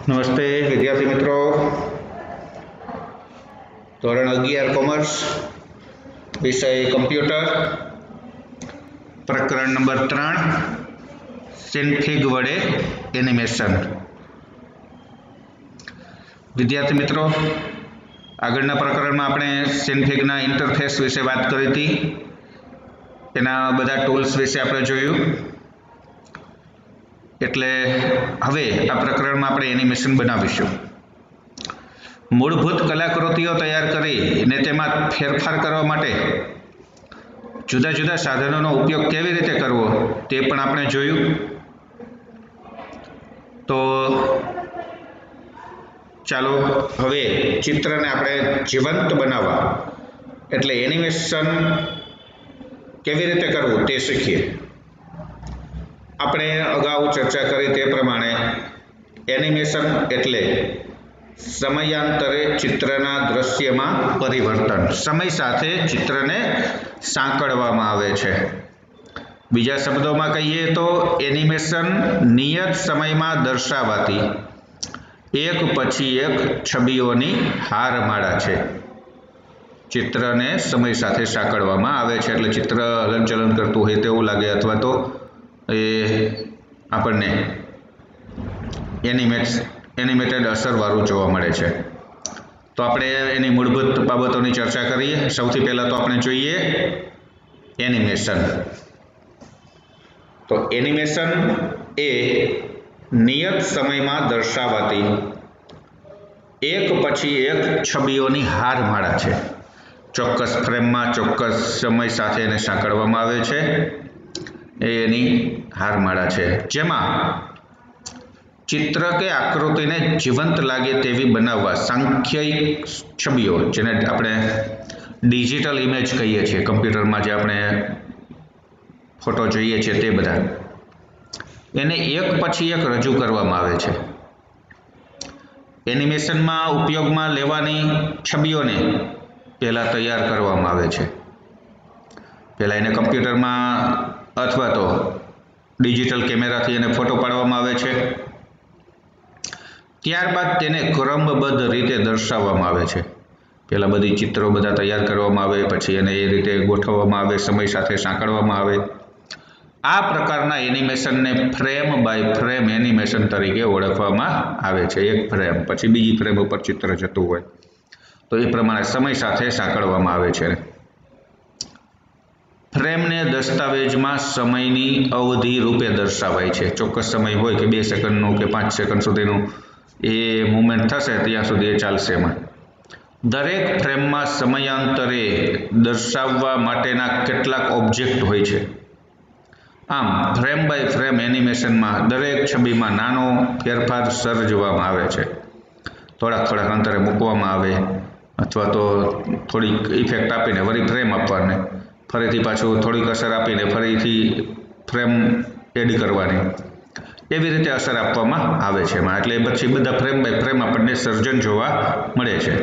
નમસ્તે વિદ્યાર્થી મિત્રો, ધોરણ 11 કોમર્સ, વિષય કમ્પ્યુટર, પ્રકરણ નંબર 3 સિનફિગ વડે એનિમેશન. વિદ્યાર્થી મિત્રો, આગળના પ્રકરણમાં આપણે સિનફિગના ઇન્ટરફેસ વિશે વાત કરી હતી. એના બધા ટૂલ્સ વિશે આપણે જોયું. એટલે હવે આ પ્રકરણમાં આપણે એનિમેશન બનાવીશું. મૂળભૂત કલાકૃતિઓ તૈયાર કરી અને તેમાં ફેરફાર કરવા માટે જુદા જુદા સાધનોનો ઉપયોગ કેવી રીતે કરવો તે પણ આપણે જોયું. તો ચાલો હવે ચિત્રને આપણે જીવંત બનાવવા એટલે એનિમેશન કેવી રીતે કરવું તે શીખીએ. આપણે અગાઉ ચર્ચા કરી તે પ્રમાણે એનિમેશન એટલે સમયાંતરે ચિત્રના દ્રશ્યમાં પરિવર્તન. સમય સાથે ચિત્રને સાંકળવામાં આવે છે. બીજા શબ્દોમાં કહીએ તો એનિમેશન નિયત સમયમાં દર્શાવાતી એક પછી એક છબીઓની હારમાળા છે. ચિત્રને સમય સાથે સાંકળવામાં આવે છે એટલે ચિત્ર હલનચલન કરતું હોય તેવું લાગે, અથવા તો એ આપણને એનિમેટેડ અસરવાળું જોવા મળે છે. તો આપણે એની મૂળભૂત બાબતોની ચર્ચા કરીએ. સૌથી પહેલાં તો આપણે જોઈએ એનિમેશન. તો એનિમેશન એ નિયત સમયમાં દર્શાવાતી એક પછી એક છબીઓની હારમાળા છે. ચોક્કસ ફ્રેમમાં ચોક્કસ સમય સાથે એને સાંકળવામાં આવે છે. એ એની હારમાળા છે, જેમાં ચિત્ર કે આકૃતિને જીવંત લાગે તેવી બનાવવા સાંખ્યિક છબીઓ, જેને આપણે ડિજિટલ ઇમેજ કહીએ છીએ, કમ્પ્યુટરમાં જે આપણે ફોટો જોઈએ છીએ તે બધા, એને એક પછી એક રજૂ કરવામાં આવે છે. એનિમેશનમાં ઉપયોગમાં લેવાની છબીઓને પહેલાં તૈયાર કરવામાં આવે છે. પહેલાં એને કમ્પ્યુટરમાં અથવા તો ડિજિટલ કેમેરાથી એને ફોટો પાડવામાં આવે છે. ત્યારબાદ તેને ક્રમબદ્ધ રીતે દર્શાવવામાં આવે છે. પહેલાં બધી ચિત્રો બધા તૈયાર કરવામાં આવે, પછી એને એ રીતે ગોઠવવામાં આવે, સમય સાથે સાંકળવામાં આવે. આ પ્રકારના એનિમેશનને ફ્રેમ બાય ફ્રેમ એનિમેશન તરીકે ઓળખવામાં આવે છે. એક ફ્રેમ પછી બીજી ફ્રેમ ઉપર ચિત્ર જતું હોય તો એ પ્રમાણે સમય સાથે સાંકળવામાં આવે છે. ફ્રેમને દસ્તાવેજમાં સમયની અવધિ રૂપે દર્શાવાય છે. ચોક્કસ સમય હોય કે 2 સેકન્ડનું કે 5 સેકન્ડ સુધીનું એ મૂવમેન્ટ થશે ત્યાં સુધી એ ચાલશે. એમાં દરેક ફ્રેમમાં સમયાંતરે દર્શાવવા માટેના કેટલાક ઓબ્જેક્ટ હોય છે. આમ ફ્રેમ બાય ફ્રેમ એનિમેશનમાં દરેક છબીમાં નાનો ફેરફાર સર્જવામાં આવે છે. થોડાક અંતરે મૂકવામાં આવે, અથવા તો થોડીક ઇફેક્ટ આપીને વળી ફ્રેમ આપવાને, ફરીથી પાછું થોડીક અસર આપીને ફરીથી ફ્રેમ એડ કરવાની, એવી રીતે અસર આપવામાં આવે છે એમાં. એટલે પછી બધા ફ્રેમ બાય ફ્રેમ આપણને સર્જન જોવા મળે છે.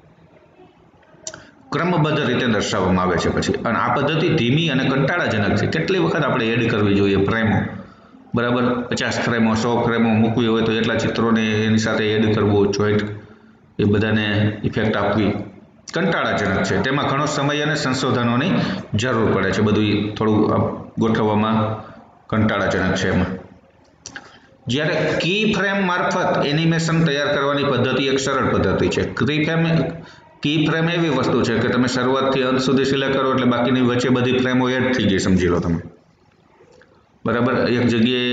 ક્રમબદ્ધ રીતે દર્શાવવામાં આવે છે પછી. અને આ પદ્ધતિ ધીમી અને કંટાળાજનક છે. કેટલી વખત આપણે એડ કરવી જોઈએ ફ્રેમો, બરાબર? 50 ફ્રેમો 100 ફ્રેમો મૂકવી હોય તો એટલા ચિત્રોને એની સાથે એડ કરવું, જોઈન્ટ એ બધાને ઇફેક્ટ આપવી કંટાળાજનક છે. તેમાં ઘણો સમય અને સંશોધનોની જરૂર પડે છે. બધું થોડું ગોઠવવામાં કંટાળાજનક છે એમાં. જ્યારે કી ફ્રેમ મારફત એનિમેશન તૈયાર કરવાની પદ્ધતિ એક સરળ પદ્ધતિ છે. કી ફ્રેમ એવી વસ્તુ છે કે તમે શરૂઆતથી અંત સુધી સિલેક્ટ કરો એટલે બાકીની વચ્ચે બધી ફ્રેમો એડ થઈ ગઈ, સમજી લો તમે, બરાબર? એક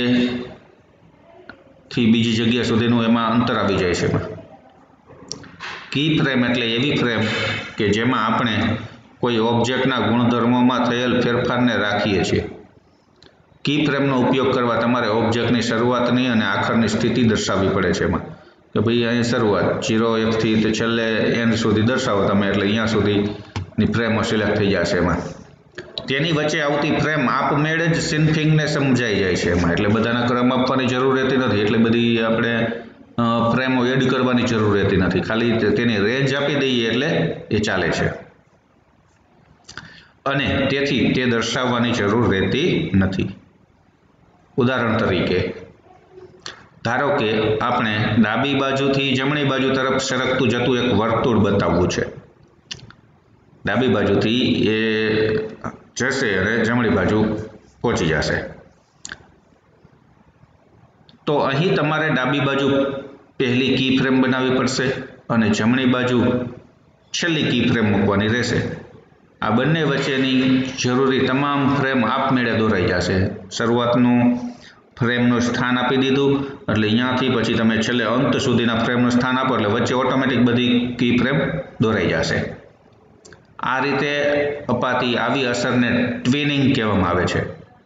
જગ્યાએથી બીજી જગ્યા સુધીનું એમાં અંતર આવી જાય છે એમાં. કી ફ્રેમ એટલે એવી ફ્રેમ કે જેમાં આપણે કોઈ ઓબ્જેક્ટના ગુણધર્મોમાં થયેલ ફેરફારને રાખીએ છીએ. કી ફ્રેમનો ઉપયોગ કરવા તમારે ઓબ્જેક્ટની શરૂઆતની અને આખરની સ્થિતિ દર્શાવવી પડે છે એમાં. કે ભાઈ અહીં શરૂઆત 0 થી તે છેલ્લે એન્ડ સુધી દર્શાવો તમે, એટલે અહીંયા સુધીની ફ્રેમો સિલેક્ટ થઈ જશે એમાં. તેની વચ્ચે આવતી ફ્રેમ આપમેળે જ સિનફિગને સમજાઈ જાય છે એમાં. એટલે બધાના ક્રમ આપવાની જરૂર રહેતી નથી. એટલે બધી આપણે ફ્રેમો એડ કરવાની જરૂર રહેતી નથી. ખાલી તેની રેન્જ આપી દઈએ એટલે એ ચાલે છે. અને તેથી તે દર્શાવવાની જરૂર રહેતી નથી. ઉદાહરણ તરીકે ધારો કે આપણે ડાબી બાજુથી જમણી બાજુ તરફ સરકતું જતું એક વર્તુળ બતાવવું છે. ડાબી બાજુથી એ જશે અને જમણી બાજુ પહોંચી જશે. તો અહીં તમારે ડાબી બાજુ પહેલી કી ફ્રેમ બનાવવી પડશે અને જમણી બાજુ છેલ્લી કી ફ્રેમ મૂકવાની રહેશે. આ બંને વચ્ચેની જરૂરી તમામ ફ્રેમ આપમેળે દોરાઈ જશે. શરૂઆતનું ફ્રેમનું સ્થાન આપી દીધું એટલે અહીંયાથી પછી તમે છેલ્લે અંત સુધીના ફ્રેમનું સ્થાન આપો એટલે વચ્ચે ઓટોમેટિક બધી કી ફ્રેમ દોરાઈ જશે. આ રીતે અપાતી આવી અસરને ટ્વિનિંગ કહેવામાં આવે છે.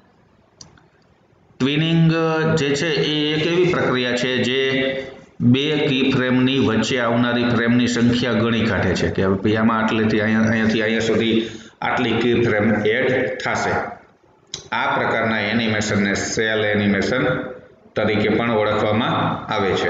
ટ્વિનિંગ જે છે એ એક એવી પ્રક્રિયા છે જે બે કી ફ્રેમની વચ્ચે આવનારી ફ્રેમની સંખ્યા ગણી કાઢે છે કે ભાઈ આમાં આટલેથી અહીંયાથી અહીંયા સુધી આટલી કી ફ્રેમ એડ થશે. આ પ્રકારના એનિમેશનને સેલ એનિમેશન તરીકે પણ ઓળખવામાં આવે છે.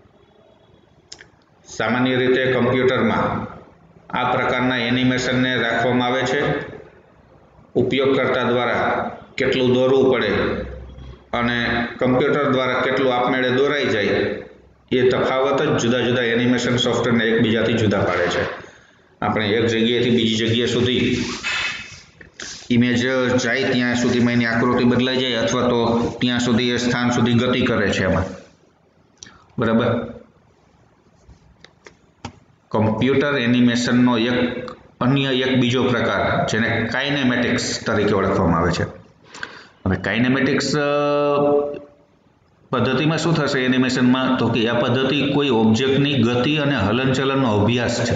સામાન્ય રીતે કમ્પ્યુટરમાં આ પ્રકારના એનિમેશનને રાખવામાં આવે છે. ઉપયોગકર્તા દ્વારા કેટલું દોરવું પડે અને કમ્પ્યુટર દ્વારા કેટલું આપમેળે દોરાઈ જાય એ તફાવત જ જુદા જુદા એનિમેશન સોફ્ટવેરને એકબીજાથી જુદા પાડે છે. આપણે એક જગ્યાએથી બીજી જગ્યા સુધી ઇમેજ જાય ત્યાં સુધીમાં એની આકૃતિ બદલાઈ જાય અથવા તો ત્યાં સુધી એ સ્થાન સુધી ગતિ કરે છે એમાં. બરાબર. કમ્પ્યુટર એનિમેશનનો અન્ય એક બીજો પ્રકાર જેને કાઇનેમેટિક્સ તરીકે ઓળખવામાં આવે છે. હવે કાઇનેમેટિક્સ પદ્ધતિમાં શું થશે એનિમેશનમાં તો કે આ પદ્ધતિ કોઈ ઓબ્જેક્ટની ગતિ અને હલનચલનનો અભ્યાસ છે.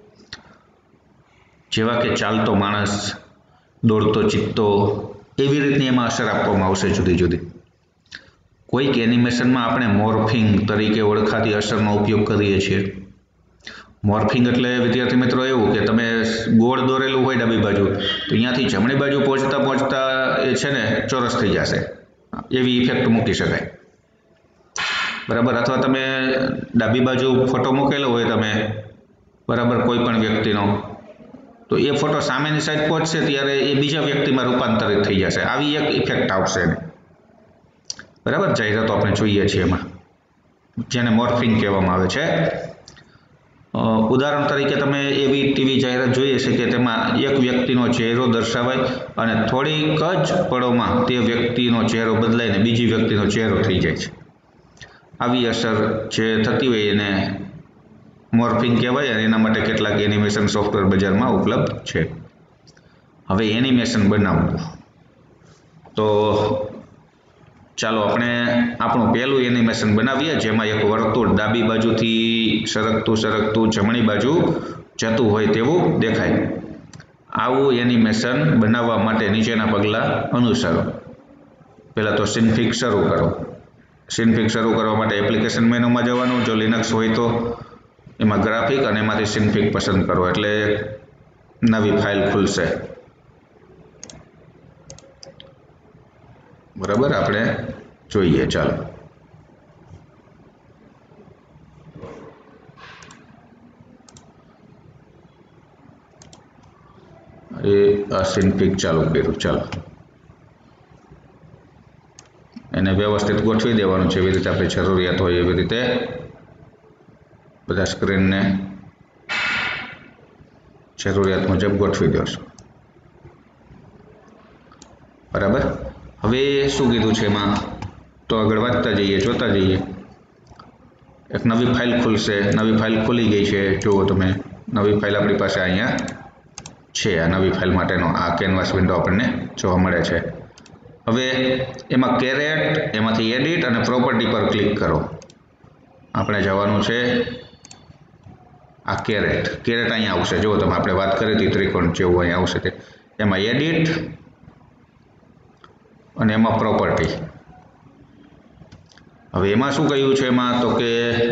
જેવા કે ચાલતો માણસ, દોડતો ચિત્તો, એવી રીતની એમાં અસર આપવામાં આવશે જુદી જુદી. કોઈક એનિમેશનમાં આપણે મોર્ફિંગ તરીકે ઓળખાતી અસરનો ઉપયોગ કરીએ છીએ. મોર્ફિંગ એટલે વિદ્યાર્થી મિત્રો એવું કે તમે ગોળ દોરેલું હોય ડાબી બાજુ તો અહીંયાથી જમણી બાજુ પહોંચતા પહોંચતા એ છે ને ચોરસ થઈ જશે. એવી ઇફેક્ટ મૂકી શકાય. બરાબર. અથવા તમે ડાબી બાજુ ફોટો મૂકેલો હોય તમે બરાબર કોઈ પણ વ્યક્તિનો તો એ ફોટો સામેની સાઈડ પહોંચશે ત્યારે એ બીજા વ્યક્તિમાં રૂપાંતરિત થઈ જશે. આવી એક ઇફેક્ટ આવશે એને. બરાબર. જાહેરાતો આપણે જોઈએ છીએ એમાં જેને મોર્ફિંગ કહેવામાં આવે છે. ઉદાહરણ તરીકે તમે એવી ટીવી જાહેરાત જોઈએ છે કે તેમાં એક વ્યક્તિનો ચહેરો દર્શાવાય અને થોડીક જ પળોમાં તે વ્યક્તિનો ચહેરો બદલાઈને બીજી વ્યક્તિનો ચહેરો થઈ જાય છે. આવી અસર જે થતી હોય એને મોર્ફિંગ કહેવાય અને એના માટે કેટલાક એનિમેશન સોફ્ટવેર બજારમાં ઉપલબ્ધ છે. હવે એનિમેશન બનાવવું તો ચાલો આપણે આપણું પહેલું એનિમેશન બનાવીએ જેમાં એક વર્તુળ ડાબી બાજુથી સરકતું જમણી બાજુ જતું હોય તેવું દેખાય. આવું એનિમેશન બનાવવા માટે નીચેના પગલાં અનુસરો. પહેલાં તો સિનફિગ શરૂ કરો. સિનફિગ શરૂ કરવા માટે એપ્લિકેશન મેનુમાં જવાનું. જો લિનક્સ હોય તો એમાં ગ્રાફિક અને એમાંથી સિનફિગ પસંદ કરો એટલે નવી ફાઇલ ખુલશે. બરાબર. આપણે જોઈએ. ચાલો આ સિનફિગ ચાલુ કર્યું. ચાલો એને વ્યવસ્થિત ગોઠવી દેવાનું છે એવી રીતે આપણે જરૂરિયાત હોય એવી રીતે બધા સ્ક્રીનને જરૂરિયાત મુજબ ગોઠવી દેશો. બરાબર. હવે શું કીધું છે એમાં તો આગળ વાંચતા જઈએ, જોતા જઈએ. એક નવી ફાઇલ ખુલશે. નવી ફાઇલ ખુલી ગઈ છે. જુઓ તમે નવી ફાઇલ આપણી પાસે અહીંયા છે. આ નવી ફાઇલ માટેનો આ કેનવાસ વિન્ડો આપણને જોવા મળે છે. હવે એમાં કેરેટ, એમાંથી એડિટ અને પ્રોપર્ટી પર ક્લિક કરો. આપણે જવાનું છે આ કેરેટ અહીંયા આવશે. જુઓ તમે આપણે વાત કરી હતી ત્રિકોણ જેવું અહીંયા આવશે તે. એમાં એડિટ અને એમાં પ્રોપર્ટી. હવે એમાં શું કહ્યું છે એમાં તો કે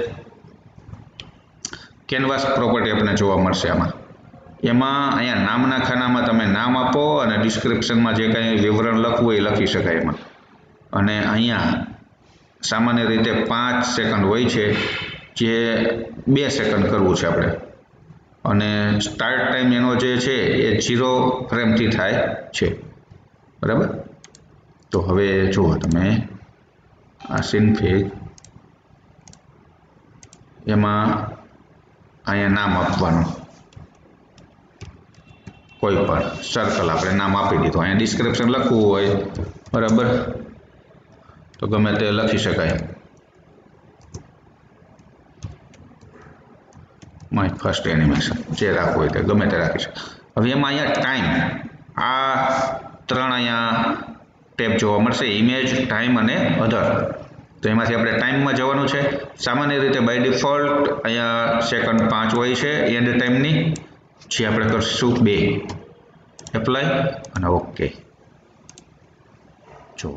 કેનવાસ પ્રોપર્ટી આપણને જોવા મળશે આમાં. એમાં અહીંયા નામના ખાનામાં તમે નામ આપો અને ડિસ્ક્રિપ્શનમાં જે કંઈ વિવરણ લખવું એ લખી શકાય એમાં. અને અહીંયા સામાન્ય રીતે 5 સેકન્ડ હોય છે જે 2 સેકન્ડ કરવું છે આપણે. અને સ્ટાર્ટ ટાઈમ એનો જે છે એ 0 ફ્રેમથી થાય છે. બરાબર. તો હવે જુઓ તમે આ સિનફિગ એમાં અહીંયા નામ આપવાનું, કોઈ પણ સર્કલ આપણે નામ આપી દીધું. અહીંયા ડિસ્ક્રિપ્શન લખવું હોય બરાબર તો ગમે તે લખી શકાય. માય ફર્સ્ટ એનિમેશન જે રાખવું હોય તે ગમે તે રાખી શકે. હવે એમાં અહીંયા ટાઈમ, આ ત્રણ અહીંયા ટેબ જોવા મળશે, ઇમેજ, ટાઈમ અને અધર. તો એમાંથી આપણે ટાઈમમાં જવાનું છે. સામાન્ય રીતે બાય ડિફોલ્ટ અહીંયા સેકન્ડ 5 હોય છે એન્ડ ટાઈમની, જે આપણે કરશું 2. એપ્લાય અને ઓકે. જો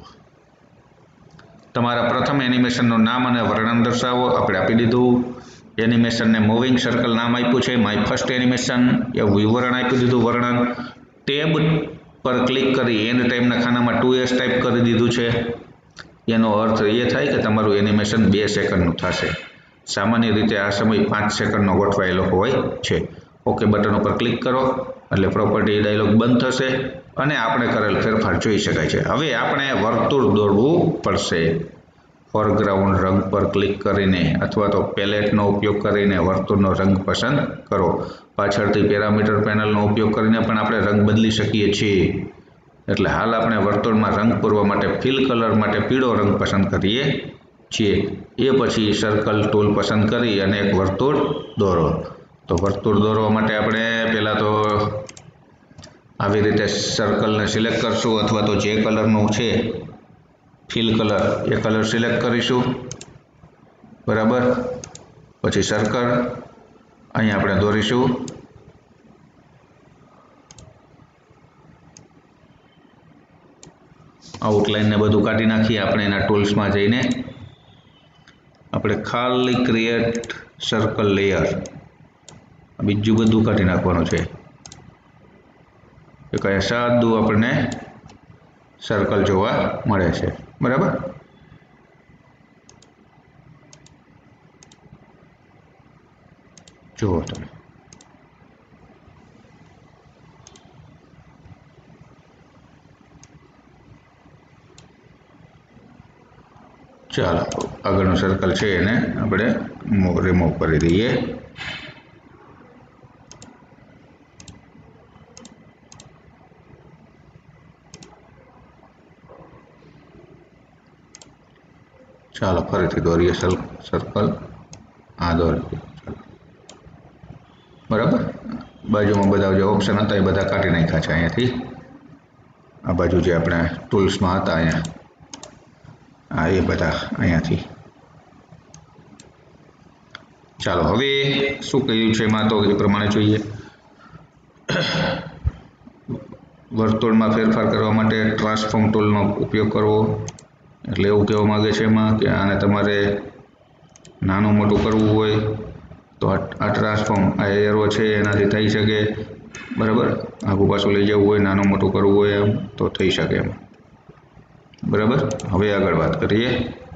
તમારા પ્રથમ એનિમેશનનું નામ અને વર્ણન દર્શાવો, આપણે આપી દીધું. એનિમેશનને મૂવિંગ સર્કલ નામ આપ્યું છે માય ફર્સ્ટ એનિમેશન, એ વિવરણ આપી દીધું વર્ણન. ટેબ પર ક્લિક કરી એન્ડ ટાઈમના ખાનામાં 2s ટાઈપ કરી દીધું છે. એનો અર્થ એ થાય કે તમારું એનિમેશન 2 સેકન્ડનું થશે. સામાન્ય રીતે આ સમય 5 સેકન્ડનો ગોઠવાયેલો હોય છે. ઓકે બટન ઉપર ક્લિક કરો એટલે પ્રોપર્ટી ડાયલોગ બંધ થશે અને આપણે કરેલ ફેરફાર જોઈ શકાય છે. હવે આપણે વર્તુળ દોરવું પડશે. ફોરગ્રાઉન્ડ રંગ પર ક્લિક કરીને અથવા તો પેલેટનો ઉપયોગ કરીને વર્તુળનો રંગ પસંદ કરો. પાછળથી પેરામીટર પેનલનો ઉપયોગ કરીને પણ આપણે રંગ બદલી શકીએ છીએ. એટલે હાલ આપણે વર્તુળમાં રંગ પૂરવા માટે ફિલ કલર માટે પીળો રંગ પસંદ કરીએ છીએ. એ પછી સર્કલ ટૂલ પસંદ કરી અને એક વર્તુળ દોરો. તો વર્તુળ દોરવા માટે આપણે પહેલાં તો આવી રીતે સર્કલને સિલેક્ટ કરશું અથવા તો જે કલરનું છે ફિલ કલર એ કલર સિલેક્ટ કરીશું બરાબર. પછી સર્કલ અહીંયા આપણે દોરીશું. આઉટલાઇનને બધું કાઢી નાખીએ આપણે એના ટૂલ્સમાં જઈને. આપણે ખાલી ક્રિએટ સર્કલ લેયર, બીજું બધું કાઢી નાખવાનું છે. એક અહીંયા સાદું આપણને સર્કલ જોવા મળે છે બરાબર. જુઓ તમે ચાલો આગળનું સર્કલ છે એને આપણે રિમૂવ કરી દઈએ. ચાલો ફરીથી દોરીએ સર્કલ. આ દોરીએ બરાબર. બાજુમાં બધા જે ઓપ્શન હતા એ બધા કાઢી નાખ્યા છે અહીંયાથી. આ બાજુ જે આપણે ટૂલ્સમાં હતા અહીંયા, હા એ બધા અહીંયાથી. ચાલો હવે શું કહ્યું છે એમાં તો એ પ્રમાણે જોઈએ. વર્તુળમાં ફેરફાર કરવા માટે ટ્રાન્સફોર્મ ટૂલનો ઉપયોગ કરવો. એટલે એવું કહેવા માગે છે એમાં કે આને તમારે નાનું મોટું કરવું હોય તો આ ટ્રાન્સફોર્મ આ એરો છે એનાથી થઈ શકે બરાબર. આગું પાછું લઈ જવું હોય, નાનું મોટું કરવું હોય એમ તો થઈ શકે એમ બરાબર. હવે આગળ વાત કરીએ.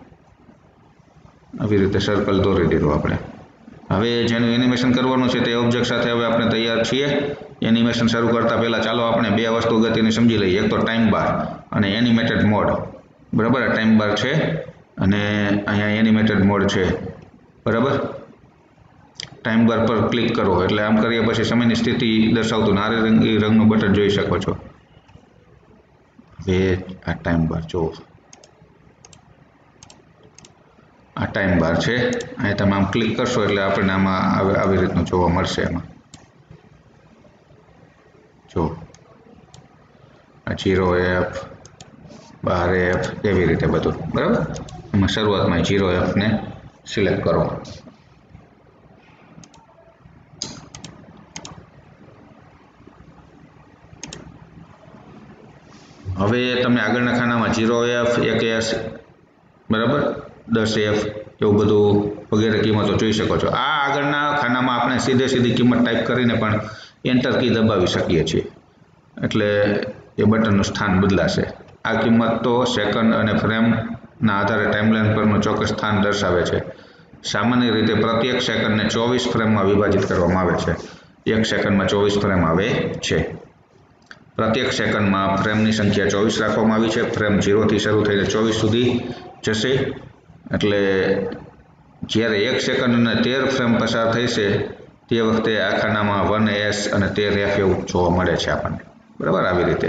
આવી રીતે સર્કલ દોરી દીધું આપણે. હવે જેનું એનિમેશન કરવાનું છે તે ઓબ્જેક્ટ સાથે હવે આપણે તૈયાર છીએ. એનિમેશન શરૂ કરતાં પહેલાં ચાલો આપણે 2 વસ્તુ અગત્યની સમજી લઈએ. એક તો ટાઈમ બાર અને એનિમેટેડ મોડ બરાબર. આ ટાઈમ બાર છે અને અહીંયા એનિમેટેડ મોડ છે બરાબર. ટાઈમ બાર પર ક્લિક કરો એટલે આમ કરીએ પછી સમયની સ્થિતિ દર્શાવતું નારંગી રંગનું બટન જોઈ શકો છો. હવે આ ટાઈમ બાર જુઓ, આ ટાઈમ બાર છે. અહીં તમે આમ ક્લિક કરશો એટલે આપણને આમાં આવી રીતનું જોવા મળશે. એમાં જો આ 0F 12F એવી રીતે બધું બરાબર. એમાં શરૂઆતમાં 0F ને સિલેક્ટ કરો. હવે તમે આગળના ખાનામાં 0F 1S બરાબર 10F એવું બધું વગેરે કિંમતો જોઈ શકો છો. આ આગળના ખાનામાં આપણે સીધી કિંમત ટાઈપ કરીને પણ એન્ટર કી દબાવી શકીએ છીએ એટલે એ બટનનું સ્થાન બદલાશે. આ કિંમત તો સેકન્ડ અને ફ્રેમના આધારે ટાઈમલાઈન પરનું ચોક્કસ સ્થાન દર્શાવે છે. સામાન્ય રીતે પ્રત્યેક સેકન્ડને 24 ફ્રેમમાં વિભાજિત કરવામાં આવે છે. 1 સેકન્ડમાં 24 ફ્રેમ આવે છે. પ્રત્યેક સેકન્ડમાં ફ્રેમની સંખ્યા 24 રાખવામાં આવી છે. ફ્રેમ 0 થી શરૂ થઈને 24 સુધી જશે એટલે જ્યારે 1 સેકન્ડ અને 13 ફ્રેમ પસાર થશે તે વખતે આ ખાનામાં 1S અને 13F એવું જોવા મળે છે આપણને, બરાબર? આવી રીતે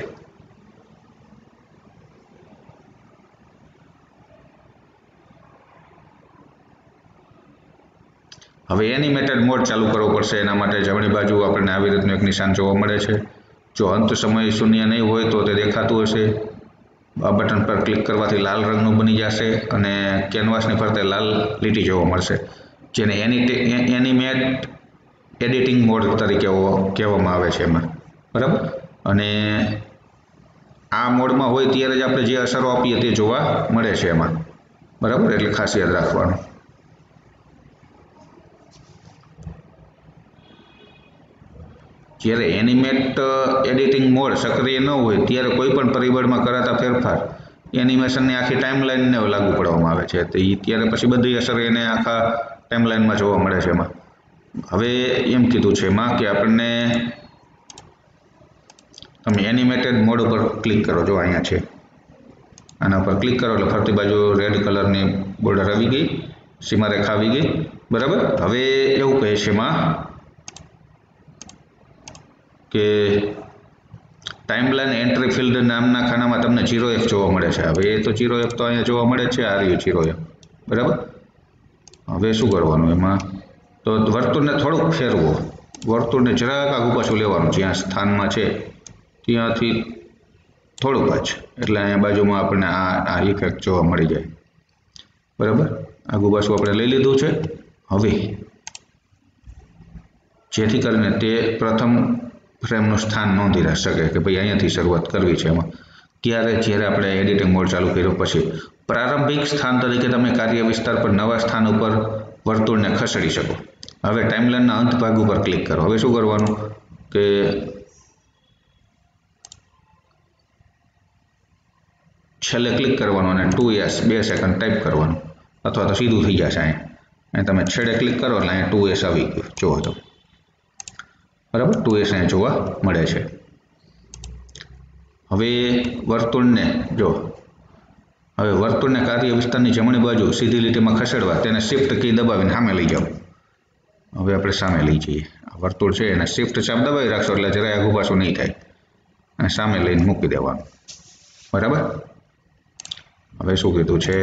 હવે એનિમેટેડ મોડ ચાલુ કરવો પડશે. એના માટે જમણી બાજુ આપણને આવી રીતનું એક નિશાન જોવા મળે છે. જો અંત સમય શૂન્ય નહીં હોય તો તે દેખાતું હશે. આ બટન પર ક્લિક કરવાથી લાલ રંગનું બની જશે અને કેનવાસની ફરતે લાલ લીટી જોવા મળશે, જેને એનિમેટ એડિટિંગ મોડ તરીકે કહેવામાં આવે છે એમાં, બરાબર? અને આ મોડમાં હોય ત્યારે જ આપણે જે અસરો આપીએ તે જોવા મળે છે એમાં, બરાબર? એટલે ખાસ યાદ રાખવાનું. જ્યારે એનિમેટ એડિટિંગ મોડ સક્રિય ન હોય ત્યારે કોઈ પણ પરિબળમાં કરાતા ફેરફાર એનિમેશનની આખી ટાઈમલાઈનને લાગુ પાડવામાં આવે છે. તો ત્યારે પછી બધી અસર એને આખા ટાઈમલાઈનમાં જોવા મળે છે એમાં. હવે એમ કીધું છે એમાં કે આપણને તમે એનિમેટેડ મોડ ઉપર ક્લિક કરો. જો અહીંયા છે, આના ઉપર ક્લિક કરો એટલે ફરતી બાજુ રેડ કલરની બોર્ડર આવી ગઈ, સીમારેખા આવી ગઈ, બરાબર? હવે એવું કહે છે એમાં કે ટાઈમલાઈન એન્ટ્રી ફિલ્ડ નામના ખાનામાં તમને 0F જોવા મળે છે. હવે એ તો 0F તો અહીંયા જોવા મળે છે, આ રહ્યું 0F, બરાબર? હવે શું કરવાનું એમાં? તો વર્તુળને થોડુંક ફેરવો, વર્તુળને જરાક આગુ પાછું લેવાનું, જ્યાં સ્થાનમાં છે ત્યાંથી થોડુંક જ, એટલે અહીંયા બાજુમાં આપણને આ ઇફેક્ટ જોવા મળી જાય, બરાબર? આગુ પાછું આપણે લઈ લીધું છે. હવે જેથી કરીને તે પ્રથમ ફ્રેમનું સ્થાન નોંધી શકે કે ભાઈ અહીંયાથી શરૂઆત કરવી છે એમાં. જ્યારે આપણે એડિટિંગ મોડ ચાલુ કર્યો પછી પ્રારંભિક સ્થાન તરીકે તમે કાર્ય વિસ્તાર પર નવા સ્થાન ઉપર વર્તુળને ખસેડી શકો. હવે ટાઈમલાઈનના અંત ભાગ ઉપર ક્લિક કરો. હવે શું કરવાનું કે છેલ્લે ક્લિક કરવાનું અને 2S 2 સેકન્ડ ટાઈપ કરવાનું, અથવા તો સીધું થઈ જશે. અહીંયા તમે છેડે ક્લિક કરો એટલે અહીંયા 2S આવી ગયું, જુઓ તો, બરાબર? 2S અહીંયા જોવા મળે છે. હવે વર્તુળને હવે વર્તુળને કાર્ય વિસ્તારની જમણી બાજુ સીધી લીટીમાં ખસેડવા તેને શિફ્ટ કી દબાવીને સામે લઈ જાઓ. હવે આપણે સામે લઈ જઈએ. આ વર્તુળ છે એને શિફ્ટ ચાપ દબાવી રાખશો એટલે જરાય આગુ પાછું નહીં થાય, અને સામે લઈને મૂકી દેવાનું, બરાબર? હવે શું કીધું છે?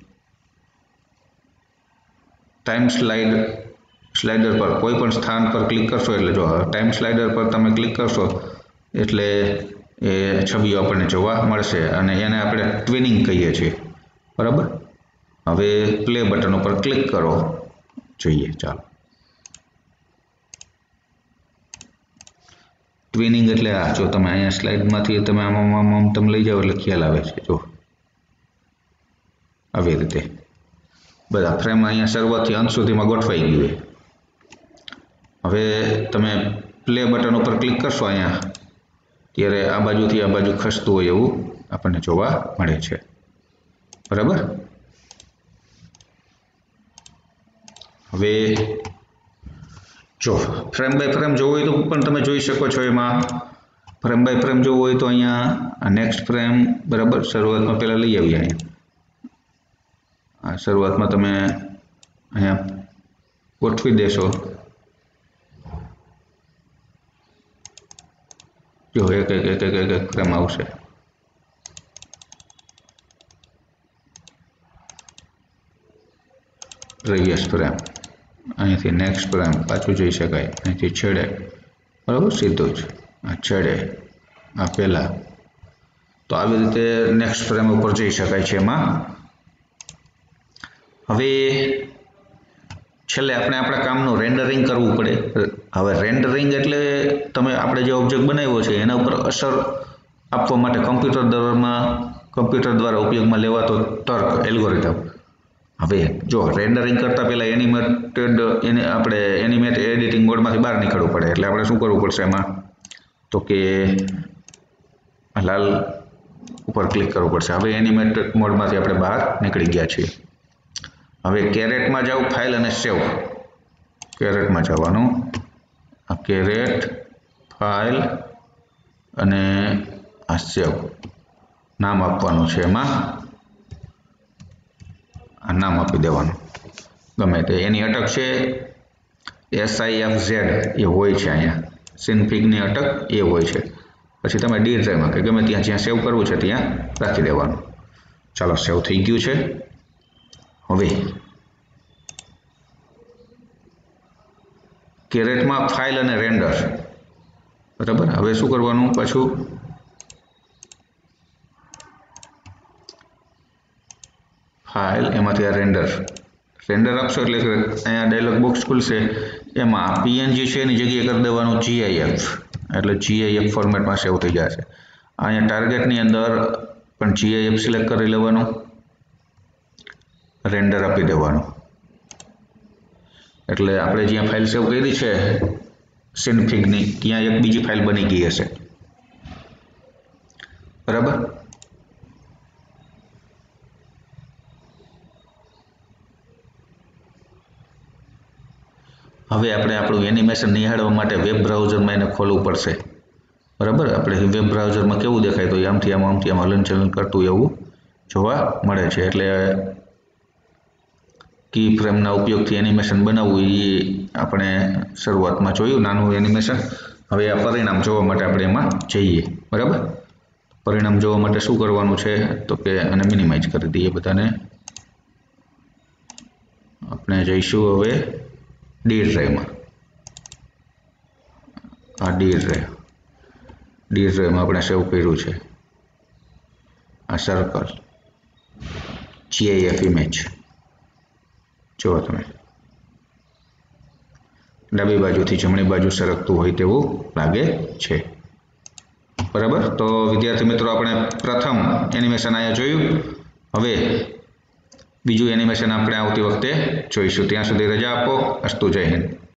ટાઈમ સ્લાઇડર પર કોઈ પણ સ્થાન પર ક્લિક કરશો એટલે જો ટાઈમ સ્લાઇડર પર તમે ક્લિક કરશો એટલે એ છબીઓ આપણને જોવા મળશે અને એને આપણે ટ્વિનિંગ કહીએ છીએ, બરાબર? હવે પ્લે બટન ઉપર ક્લિક કરો, જોઈએ, ચાલો. ટ્વિનિંગ એટલે આ જો તમે અહીંયા સ્લાઇડમાંથી તમે આમ તમે લઈ જાઓ એટલે ખ્યાલ આવે છે. જો આવી રીતે બધા ફ્રેમ અહીંયા શરૂઆતથી અંત સુધીમાં ગોઠવાઈ ગયું. હવે તમે પ્લે બટન ઉપર ક્લિક કરશો અહીંયા ત્યારે આ બાજુથી આ બાજુ ખસતું હોય એવું આપણને જોવા મળે છે, બરાબર? હવે જો ફ્રેમ બાય ફ્રેમ જોવું હોય તો પણ તમે જોઈ શકો છો. એમાં ફ્રેમ બાય ફ્રેમ જોવું હોય તો અહીંયા આ નેક્સ્ટ ફ્રેમ, બરાબર? શરૂઆતમાં પહેલાં લઈ આવીએ. અહીંયા શરૂઆતમાં તમે અહીંયા ગોઠવી દેશો. જો એક ફ્રેમ આવશે. પ્રીવિયસ ફ્રેમ, અહીંથી નેક્સ્ટ ફ્રેમ પાછું જઈ શકાય, અહીંથી છેડે, બરાબર? સીધું જ આ છેડે, આ પહેલાં. તો આવી રીતે નેક્સ્ટ ફ્રેમ ઉપર જઈ શકાય છે એમાં. હવે છેલ્લે આપણે આપણા કામનું રેન્ડરિંગ કરવું પડે. હવે રેન્ડરિંગ એટલે તમે આપણે જે ઓબ્જેક્ટ બનાવ્યો છે એના ઉપર અસર આપવા માટે કમ્પ્યુટર દ્વારા ઉપયોગમાં લેવાતો તર્ક, એલ્ગોરિધમ. હવે જો રેન્ડરિંગ કરતાં પહેલાં એનિમેટ એડિટિંગ મોડમાંથી બહાર નીકળવું પડે. એટલે આપણે શું કરવું પડશે એમાં? તો કે લાલ ઉપર ક્લિક કરવું પડશે. હવે એનિમેટેડ મોડમાંથી આપણે બહાર નીકળી ગયા છીએ. હવે કેરેટમાં જાઓ, ફાઇલ અને સેવ. કેરેટમાં જવાનું, આ કેરેટ, ફાઇલ અને આ સેવ નામ આપવાનું છે. એમાં આ નામ આપી દેવાનું, ગમે તે એની અટક છે SIFZ એ હોય છે અહીંયા, સિનફિગની અટક એ હોય છે. પછી તમે ડી ડ્રાઈવમાં કે ગમે ત્યાં જ્યાં સેવ કરવું છે ત્યાં રાખી દેવાનું. ચાલો સેવ થઈ ગયું છે. હવે કેરેટમાં ફાઇલ અને રેન્ડર, બરાબર. હવે શું કરવાનું પાછું, ફાઇલ એમાંથી આ રેન્ડર આપશો એટલે અહીંયા ડાયલોગ બોક્સ ખુલશે. એમાં PNG છે એની જગ્યાએ કરી દેવાનું GIF, એટલે GIF ફોર્મેટમાં સેવ થઈ જશે. અહીંયા ટાર્ગેટની અંદર પણ GIF સિલેક્ટ કરી લેવાનું, રેન્ડર આપી દેવાનું. એટલે આપણે જ્યાં ફાઇલ સેવ કરી છે સિનફિગની ત્યાં એક બીજી ફાઇલ બની ગઈ હશે, બરાબર. હવે આપણે આપણું એનિમેશન નિહાળવા માટે વેબ બ્રાઉઝરમાં એને ખોલવું પડશે, બરાબર. આપણે વેબ બ્રાઉઝરમાં કેવું દેખાય તો આમથી આમ હલનચલન કરતું એવું જોવા મળે છે. એટલે કી ફ્રેમના ઉપયોગથી એનિમેશન બનાવવું એ આપણે શરૂઆતમાં જોયું, નાનું એનિમેશન. હવે આ પરિણામ જોવા માટે આપણે એમાં જઈએ, બરાબર. પરિણામ જોવા માટે શું કરવાનું છે તો કે આને મિનિમાઇઝ કરી દઈએ બધાને. આપણે જઈશું હવે ડી ડ્રાઈવમાં. આ ડી ડ્રાઈવમાં આપણે સેવ કર્યું છે આ સર્કલ GIF ઇમેજ. જુઓ તમે, ડાબી બાજુથી જમણી બાજુ સરકતું હોય તેવું લાગે છે, બરાબર. તો વિદ્યાર્થી મિત્રો આપણે પ્રથમ એનિમેશન અહીંયા જોયું. હવે બીજું એનિમેશન આપણે આવતી વખતે જોઈશું. ત્યાં સુધી રજા આપો. અસ્તુ, જય હિન્દ.